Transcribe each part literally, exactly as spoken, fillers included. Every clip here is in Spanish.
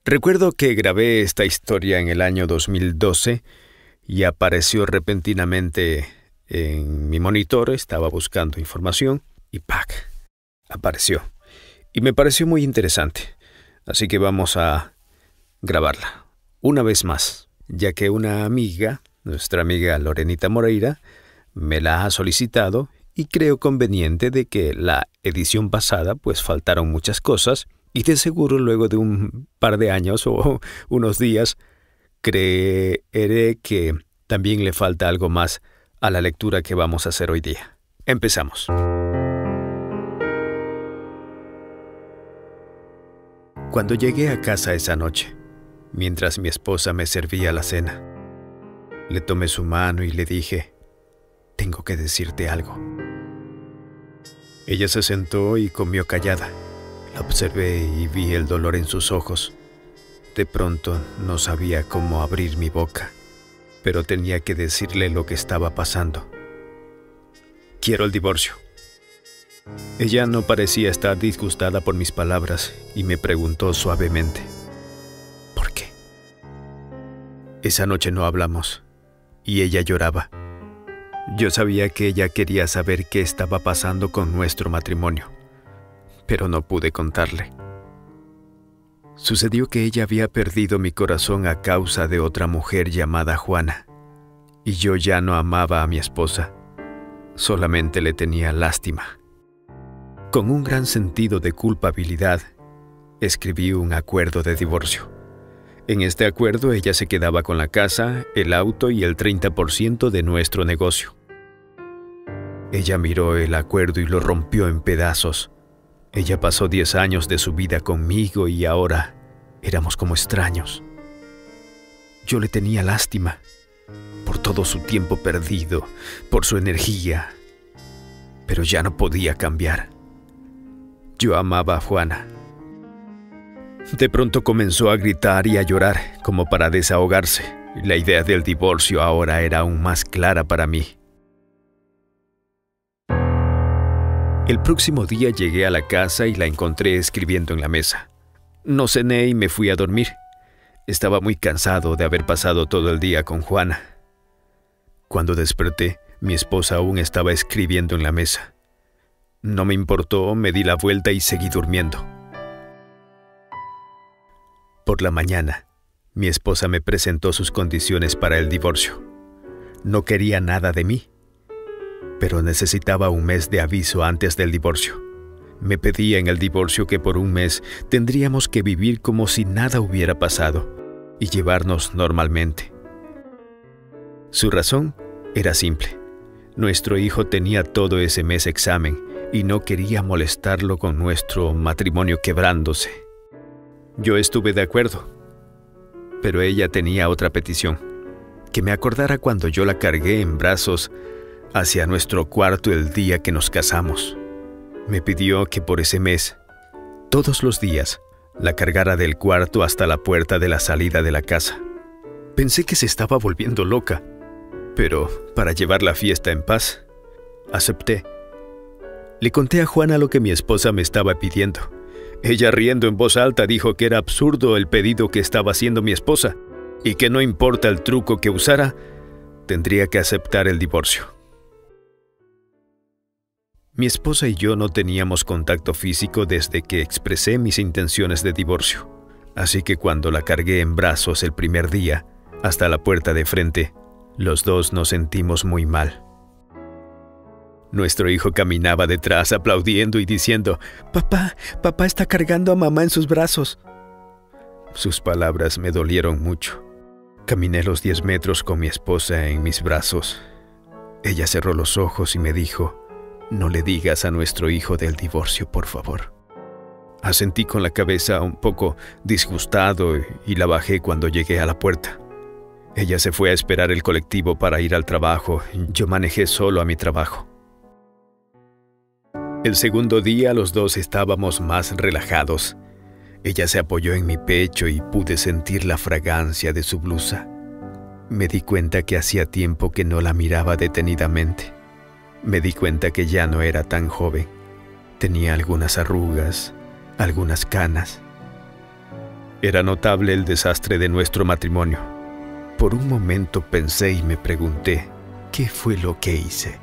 Recuerdo que grabé esta historia en el año dos mil doce y apareció repentinamente en mi monitor. Estaba buscando información y ¡pac! Apareció. Y me pareció muy interesante. Así que vamos a grabarla una vez más, ya que una amiga, nuestra amiga Lorenita Moreira, me la ha solicitado y creo conveniente de que la edición pasada pues faltaron muchas cosas y de seguro luego de un par de años o unos días creeré que también le falta algo más a la lectura que vamos a hacer hoy día. Empezamos. Cuando llegué a casa esa noche, mientras mi esposa me servía la cena, le tomé su mano y le dije: «Tengo que decirte algo». Ella se sentó y comió callada. La observé y vi el dolor en sus ojos. De pronto no sabía cómo abrir mi boca, pero tenía que decirle lo que estaba pasando. «Quiero el divorcio». Ella no parecía estar disgustada por mis palabras y me preguntó suavemente: «¿Por qué?». Esa noche no hablamos y ella lloraba. Yo sabía que ella quería saber qué estaba pasando con nuestro matrimonio, pero no pude contarle. Sucedió que ella había perdido mi corazón a causa de otra mujer llamada Juana, y yo ya no amaba a mi esposa, solamente le tenía lástima. Con un gran sentido de culpabilidad, escribí un acuerdo de divorcio. En este acuerdo ella se quedaba con la casa, el auto y el treinta por ciento de nuestro negocio. Ella miró el acuerdo y lo rompió en pedazos. Ella pasó diez años de su vida conmigo y ahora éramos como extraños. Yo le tenía lástima por todo su tiempo perdido, por su energía, pero ya no podía cambiar. Yo amaba a Juana. De pronto comenzó a gritar y a llorar como para desahogarse. La idea del divorcio ahora era aún más clara para mí. El próximo día llegué a la casa y la encontré escribiendo en la mesa. No cené y me fui a dormir. Estaba muy cansado de haber pasado todo el día con Juana. Cuando desperté, mi esposa aún estaba escribiendo en la mesa. No me importó, me di la vuelta y seguí durmiendo. Por la mañana, mi esposa me presentó sus condiciones para el divorcio. No quería nada de mí, pero necesitaba un mes de aviso antes del divorcio. Me pedía en el divorcio que por un mes tendríamos que vivir como si nada hubiera pasado y llevarnos normalmente. Su razón era simple. Nuestro hijo tenía todo ese mes examen y no quería molestarlo con nuestro matrimonio quebrándose. Yo estuve de acuerdo, pero ella tenía otra petición: que me acordara cuando yo la cargué en brazos hacia nuestro cuarto el día que nos casamos. Me pidió que por ese mes, todos los días, la cargara del cuarto hasta la puerta de la salida de la casa. Pensé que se estaba volviendo loca, pero para llevar la fiesta en paz, acepté. Le conté a Juana lo que mi esposa me estaba pidiendo. Ella, riendo en voz alta, dijo que era absurdo el pedido que estaba haciendo mi esposa y que no importa el truco que usara, tendría que aceptar el divorcio. Mi esposa y yo no teníamos contacto físico desde que expresé mis intenciones de divorcio, así que cuando la cargué en brazos el primer día, hasta la puerta de frente, los dos nos sentimos muy mal. Nuestro hijo caminaba detrás aplaudiendo y diciendo: «Papá, papá está cargando a mamá en sus brazos». Sus palabras me dolieron mucho. Caminé los diez metros con mi esposa en mis brazos. Ella cerró los ojos y me dijo: «No le digas a nuestro hijo del divorcio, por favor». Asentí con la cabeza un poco disgustado y la bajé cuando llegué a la puerta. Ella se fue a esperar el colectivo para ir al trabajo. Yo manejé solo a mi trabajo. El segundo día los dos estábamos más relajados. Ella se apoyó en mi pecho y pude sentir la fragancia de su blusa. Me di cuenta que hacía tiempo que no la miraba detenidamente. Me di cuenta que ya no era tan joven. Tenía algunas arrugas, algunas canas. Era notable el desastre de nuestro matrimonio. Por un momento pensé y me pregunté, ¿qué fue lo que hice?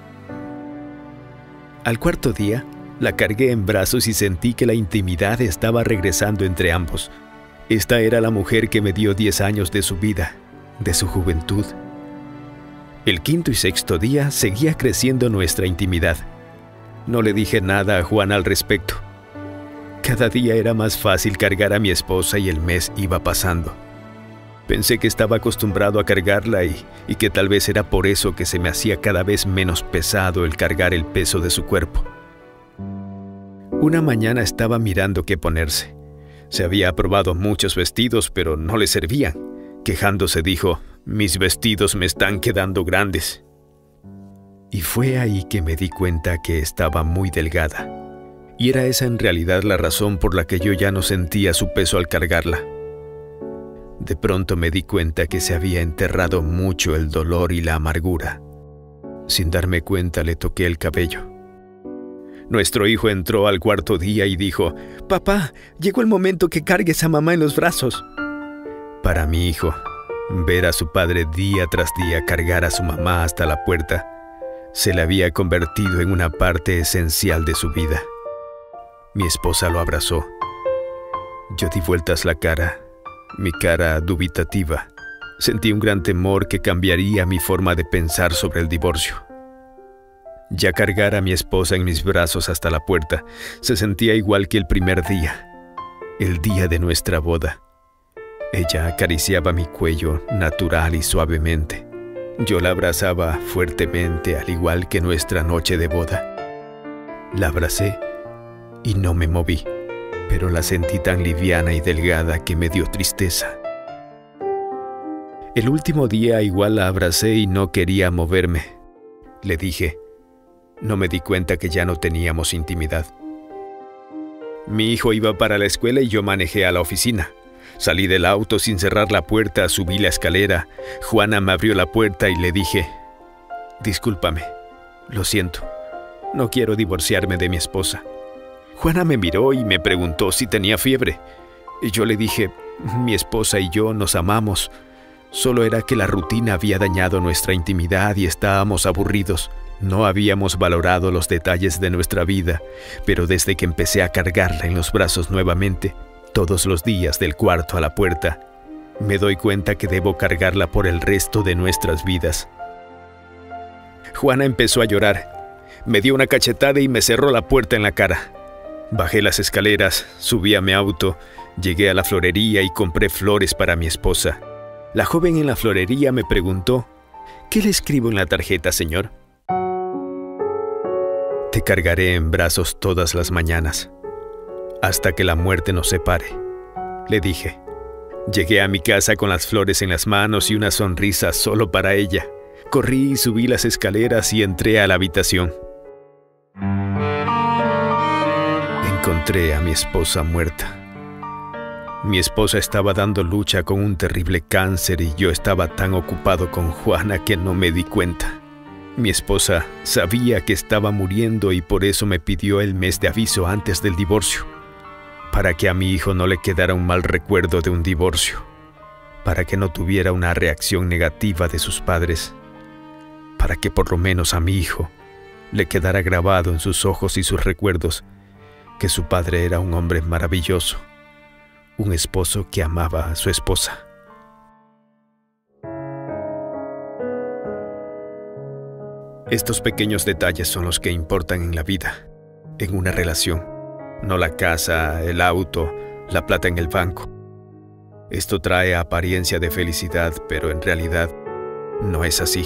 Al cuarto día, la cargué en brazos y sentí que la intimidad estaba regresando entre ambos. Esta era la mujer que me dio diez años de su vida, de su juventud. El quinto y sexto día seguía creciendo nuestra intimidad. No le dije nada a Juana al respecto. Cada día era más fácil cargar a mi esposa y el mes iba pasando. Pensé que estaba acostumbrado a cargarla y, y que tal vez era por eso que se me hacía cada vez menos pesado el cargar el peso de su cuerpo. Una mañana estaba mirando qué ponerse. Se había probado muchos vestidos, pero no le servían. Quejándose dijo, «Mis vestidos me están quedando grandes». Y fue ahí que me di cuenta que estaba muy delgada. Y era esa en realidad la razón por la que yo ya no sentía su peso al cargarla. De pronto me di cuenta que se había enterrado mucho el dolor y la amargura. Sin darme cuenta le toqué el cabello. Nuestro hijo entró al cuarto día y dijo, «Papá, llegó el momento que cargues a mamá en los brazos». Para mi hijo, ver a su padre día tras día cargar a su mamá hasta la puerta, se le había convertido en una parte esencial de su vida. Mi esposa lo abrazó. Yo di vueltas la cara, mi cara dubitativa. Sentí un gran temor que cambiaría mi forma de pensar sobre el divorcio. Ya cargar a mi esposa en mis brazos hasta la puerta se sentía igual que el primer día, el día de nuestra boda. Ella acariciaba mi cuello natural y suavemente. Yo la abrazaba fuertemente, al igual que nuestra noche de boda. La abracé y no me moví, pero la sentí tan liviana y delgada que me dio tristeza. El último día igual la abracé y no quería moverme. Le dije, no me di cuenta que ya no teníamos intimidad. Mi hijo iba para la escuela y yo manejé a la oficina. Salí del auto sin cerrar la puerta, subí la escalera. Juana me abrió la puerta y le dije, discúlpame, lo siento, no quiero divorciarme de mi esposa. Juana me miró y me preguntó si tenía fiebre. Y yo le dije, mi esposa y yo nos amamos. Solo era que la rutina había dañado nuestra intimidad y estábamos aburridos. No habíamos valorado los detalles de nuestra vida, pero desde que empecé a cargarla en los brazos nuevamente, todos los días del cuarto a la puerta, me doy cuenta que debo cargarla por el resto de nuestras vidas. Juana empezó a llorar. Me dio una cachetada y me cerró la puerta en la cara. Bajé las escaleras, subí a mi auto, llegué a la florería y compré flores para mi esposa. La joven en la florería me preguntó, ¿qué le escribo en la tarjeta, señor? Te cargaré en brazos todas las mañanas, hasta que la muerte nos separe, le dije. Llegué a mi casa con las flores en las manos y una sonrisa solo para ella. Corrí y subí las escaleras y entré a la habitación. Encontré a mi esposa muerta. Mi esposa estaba dando lucha con un terrible cáncer y yo estaba tan ocupado con Juana que no me di cuenta. Mi esposa sabía que estaba muriendo y por eso me pidió el mes de aviso antes del divorcio, para que a mi hijo no le quedara un mal recuerdo de un divorcio, para que no tuviera una reacción negativa de sus padres, para que por lo menos a mi hijo le quedara grabado en sus ojos y sus recuerdos que su padre era un hombre maravilloso, un esposo que amaba a su esposa. Estos pequeños detalles son los que importan en la vida, en una relación, no la casa, el auto, la plata en el banco. Esto trae apariencia de felicidad, pero en realidad no es así.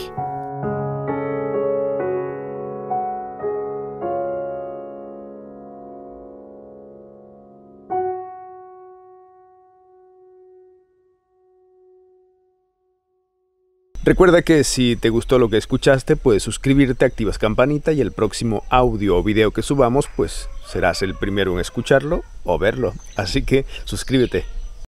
Recuerda que si te gustó lo que escuchaste, puedes suscribirte, activas campanita y el próximo audio o video que subamos, pues serás el primero en escucharlo o verlo. Así que suscríbete.